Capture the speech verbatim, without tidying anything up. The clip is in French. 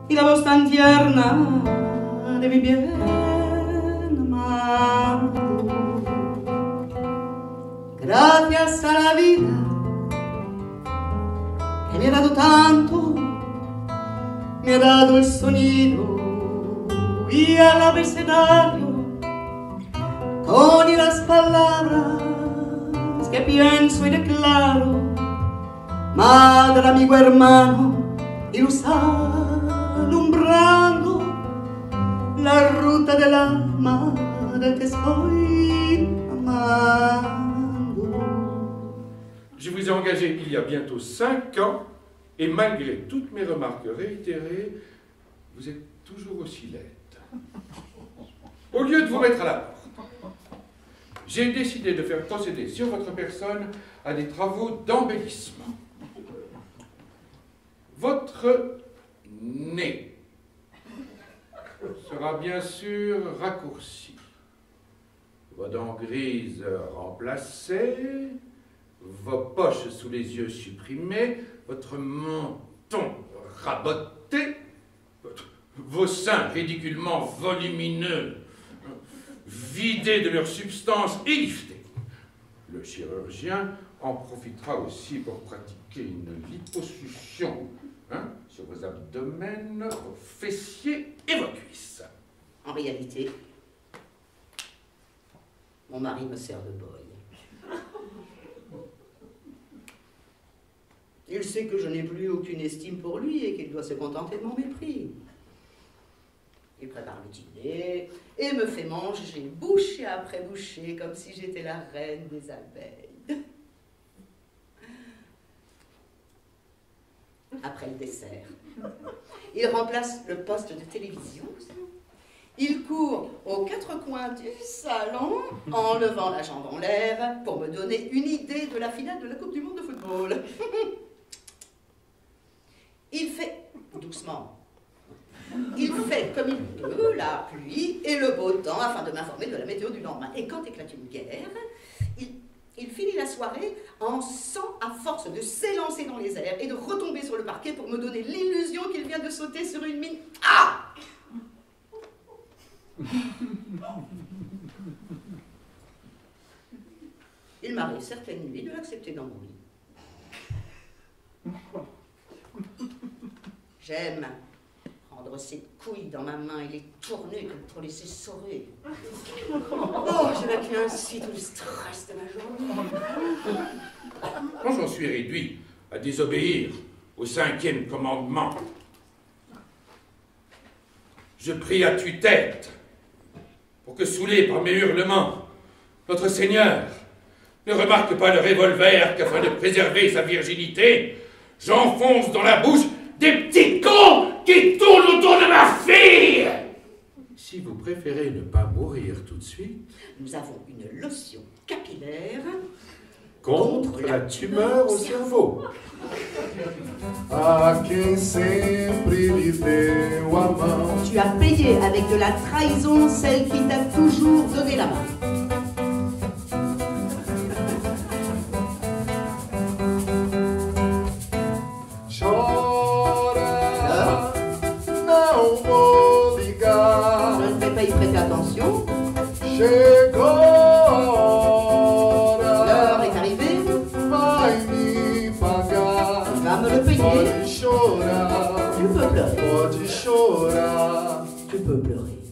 y la voz tan tierna de mi bien amado. Gracias a la vida que me ha dado tanto, me ha dado el sonido y al abecedario con y las palabras que pienso y declaro. Madre, amigo, hermano y luz alumbrando la ruta del alma del que estoy amando. Je vous ai engagé il y a bientôt cinq ans, et malgré toutes mes remarques réitérées, vous êtes toujours aussi laide. Au lieu de vous mettre à la porte, j'ai décidé de faire procéder sur votre personne à des travaux d'embellissement. Votre nez sera bien sûr raccourci, vos dents grises remplacées, vos poches sous les yeux supprimées, votre menton raboté, vos seins ridiculement volumineux vidés de leur substance et liftés. Le chirurgien en profitera aussi pour pratiquer une liposuction hein, sur vos abdomens, vos fessiers et vos cuisses. En réalité, mon mari me sert de boy. Il sait que je n'ai plus aucune estime pour lui et qu'il doit se contenter de mon mépris. Il prépare le dîner et me fait manger bouchée après bouchée comme si j'étais la reine des abeilles. Après le dessert, il remplace le poste de télévision. Il court aux quatre coins du salon en levant la jambe en l'air pour me donner une idée de la finale de la Coupe du Monde de football. Il fait doucement. Il fait comme il peut la pluie et le beau temps afin de m'informer de la météo du lendemain. Et quand éclate une guerre, il, il finit la soirée en sang à force de s'élancer dans les airs et de retomber sur le parquet pour me donner l'illusion qu'il vient de sauter sur une mine. Ah! Il m'arrive certaines nuits de l'accepter dans mon lit. J'aime prendre ses couilles dans ma main et les tourner comme pour les essorer. Oh, j'évacue ainsi tout le stress de ma journée. Quand j'en suis réduit à désobéir au cinquième commandement, je prie à tue-tête pour que, saoulé par mes hurlements, notre Seigneur ne remarque pas le revolver qu'afin de préserver sa virginité, j'enfonce dans la bouche des petits cons qui tournent autour de ma fille. Si vous préférez ne pas mourir tout de suite, nous avons une lotion capillaire contre, contre la tumeur au cerveau. A quem sempre lhe deu a mão. Tu as payé avec de la trahison celle qui t'a toujours donné la main. Attention. L'heure est arrivée. Vai me pagar. Tu vas me le payer. Pode chorar. Tu peux pleurer. Pode chorar. Tu peux pleurer.